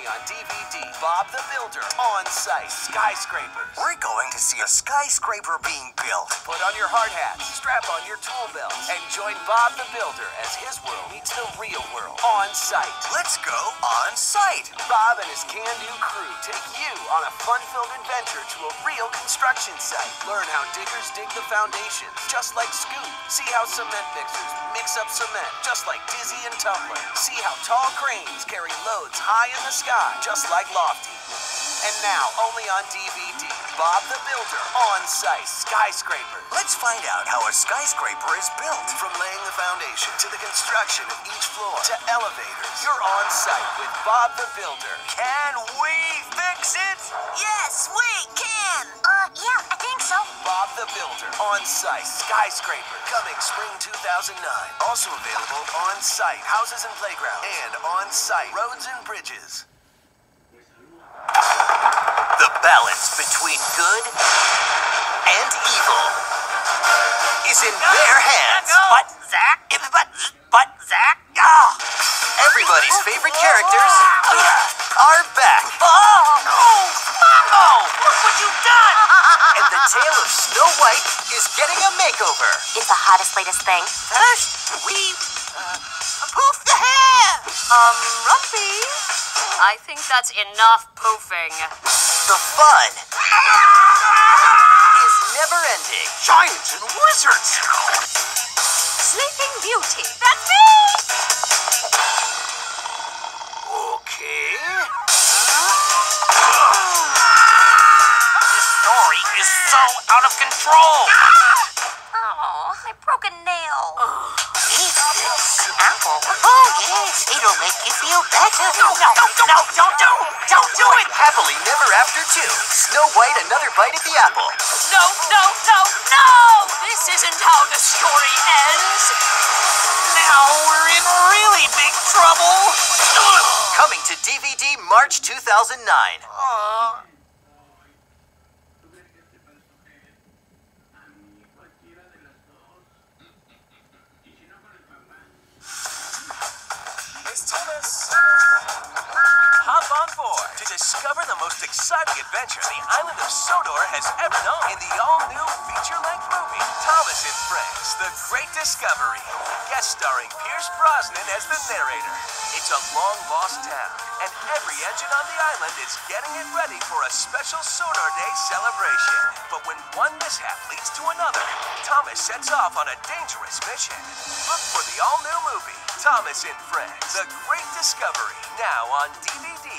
on DVD. Bob the Builder on site. Skyscrapers. We're going to see a skyscraper being built. Put on your hard hats, strap on your tool belts, and join Bob the Builder as his world meets the real world on site. Let's go on site. Bob and his can-do crew take you on a fun-filled adventure to a real construction site. Learn how diggers dig the foundations, just like Scoop. See how cement mixers mix up cement, just like Dizzy and Tumbler. See how tall cranes carry loads high in the sky, just like Lofty. And now, only on DVD, Bob the Builder on site. Skyscraper. Let's find out how a skyscraper is built. From laying the foundation to the construction of each floor to elevators, you're on site with Bob the Builder. Can we fix it? Yes, we can! Yeah, I think so. Bob the Builder on site. Skyscraper. Coming spring 2009. Also available on site. Houses and playgrounds. And on site. Roads and bridges. The balance between good and evil is in their hands. But Zach, oh. Everybody's favorite characters are back. Mambo! Look what you've done! And the tale of Snow White is getting a makeover. It's the hottest, latest thing. First, we poof the hair. Rumpy. I think that's enough poofing. The fun is never ending. Giants and wizards. Sleeping Beauty. That's me! Okay. This story is so out of control. Oh, I broke a nail. Eat this apple. Oh, yes, it'll make you feel better. No, don't do it. Happily Never After 2. Snow White, another bite at the apple. No! This isn't how the story ends. Now we're in really big trouble. Coming to DVD March 2009. It's Thomas. Hop on board to discover the most exciting adventure the island of Sodor has ever known in the all-new feature-length movie, Thomas and Friends, The Great Discovery. Guest starring Pierce Brosnan as the narrator. It's a long-lost town, and every engine on the island is getting it ready for a special Sodor Day celebration. But when one mishap leads to another, Thomas sets off on a dangerous mission. Look for the all-new movie, Thomas and Friends, The Great Discovery, now on DVD.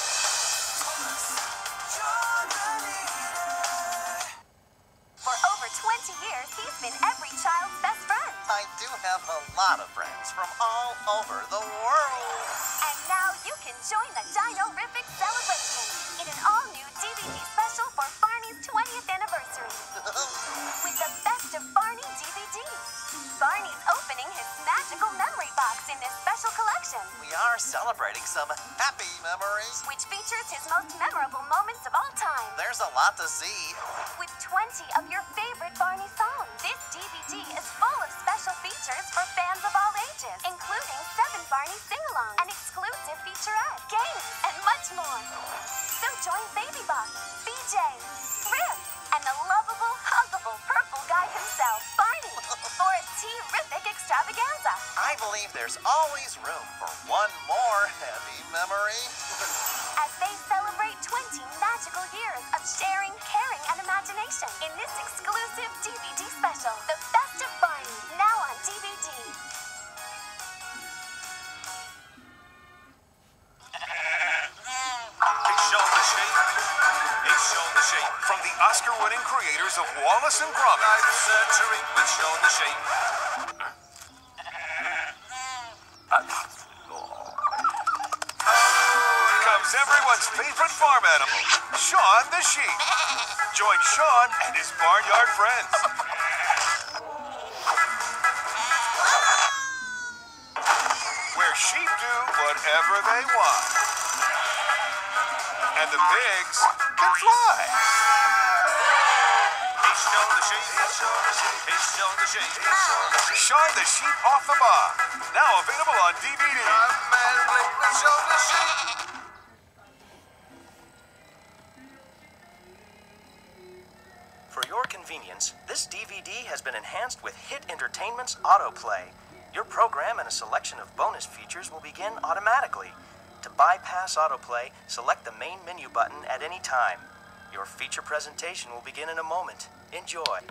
For over 20 years, he's been every child's best friend. I do have a lot of friends from all over the world. And now you can join the Dino-rific celebration in an all-new DVD special for Barney's 20th anniversary. With the best of Barney DVDs. Barney's opening his magical memory box in this special collection, We are celebrating some happy memories. which features his most memorable moments of all time. There's a lot to see. With 20 of your favorite Barney songs. This DVD is full of special features for fans of all ages, including 7 Barney sing-alongs, an exclusive featurette, games, and much more. So join Baby Bop, BJ, Rip, and the lovable, huggable purple guy himself, Barney, for a T-rific extravaganza. I believe there's always room for one more happy memory. As they celebrate 20 magical years of sharing, caring, and imagination in this exclusive DVD special, The Best of Barney, now on DVD. He's shown the shape. He's shown the shape. From the Oscar-winning creators of Wallace and Gromit. I've surgery, but shown the shape. Comes everyone's favorite farm animal, Shaun the sheep. Join Shaun and his barnyard friends. Where sheep do whatever they want. And the pigs can fly. He's shown the sheep. He's shown the sheep. Shaun the sheep off the bar. Now available on DVD. convenience, this DVD has been enhanced with Hit Entertainment's autoplay. Your program and a selection of bonus features will begin automatically. To bypass autoplay, select the main menu button at any time. Your feature presentation will begin in a moment. Enjoy.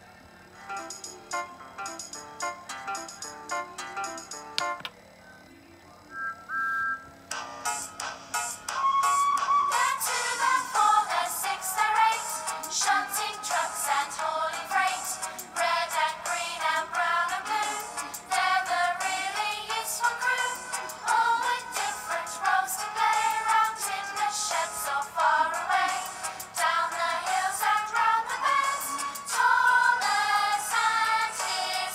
Shunting trucks and hauling freight, red and green and brown and blue. They're the really useful crew, all with different roles to play. Round in the sheds so far away, down the hills and round the bends. Thomas and his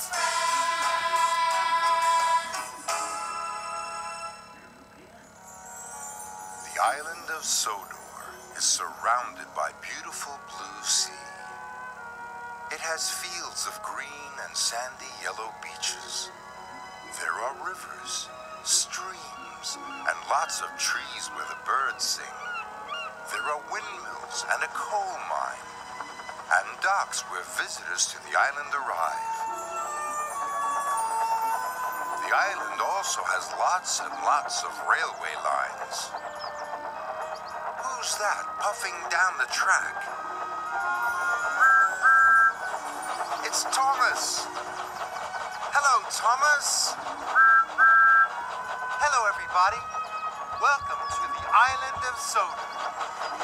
friends. The island of Sodor is surrounded by beautiful blue sea. It has fields of green and sandy yellow beaches. There are rivers, streams, and lots of trees where the birds sing. There are windmills and a coal mine, and docks where visitors to the island arrive. The island also has lots and lots of railway lines. Who's that puffing down the track? It's Thomas. Hello, Thomas. Hello, everybody. Welcome to the island of Sodor.